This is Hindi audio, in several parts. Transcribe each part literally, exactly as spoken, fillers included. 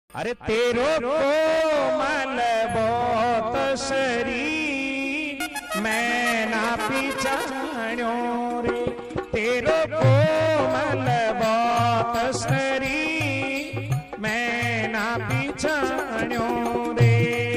अरे तेरो कोमल बहुत शरीर मैं ना पिछाण्यो रे, तेरो कोमल बहुत शरीर मैं ना पिछाण्यो रे।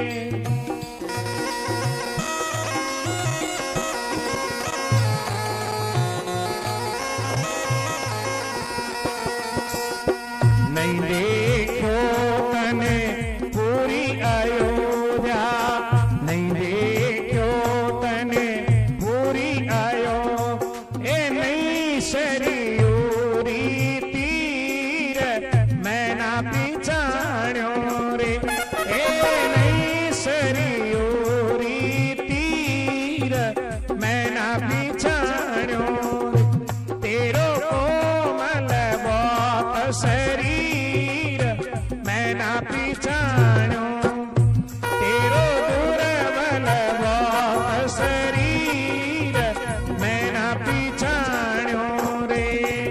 नहीं देखो तने पूरी अयोध्या, नहीं देखो तने पूरी आयो ए नहीं शरीरी तीर मैं ना पिछाण्यो रे, ए नहीं शरीरी तीर मैं ना पिछाण्यो रे। तेरो कोमल बहुत शरीर मैं ना पिछाण्यो, तेरो दुर्बल बहुत शरीर मैं ना पिछाण्यो रे।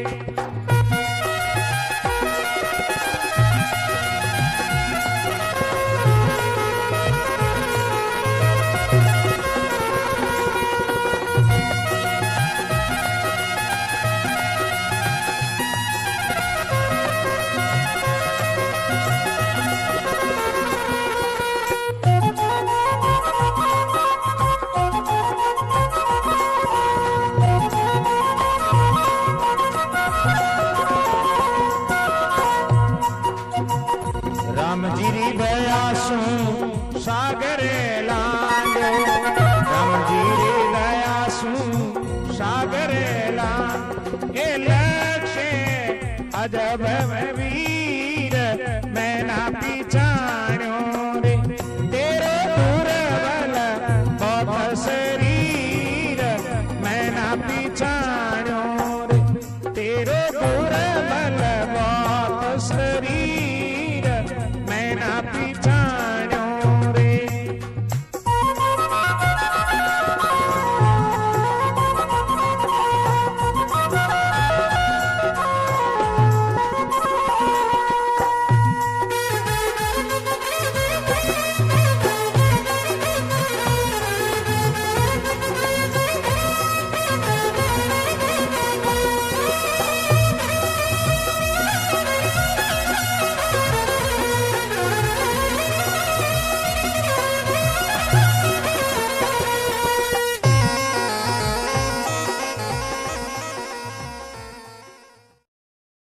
रामजीरी दयासु सागरे लांगो, रामजीरी दयासु सागरे लांग ए लक्ष्य अजब वीर मैं ना पिछाण्यो रे। तेरो दुर्बल बहुत शरीर मैं ना पिछाण्यो रे, तेरो दुर्बल बहुत शरीर मैं ना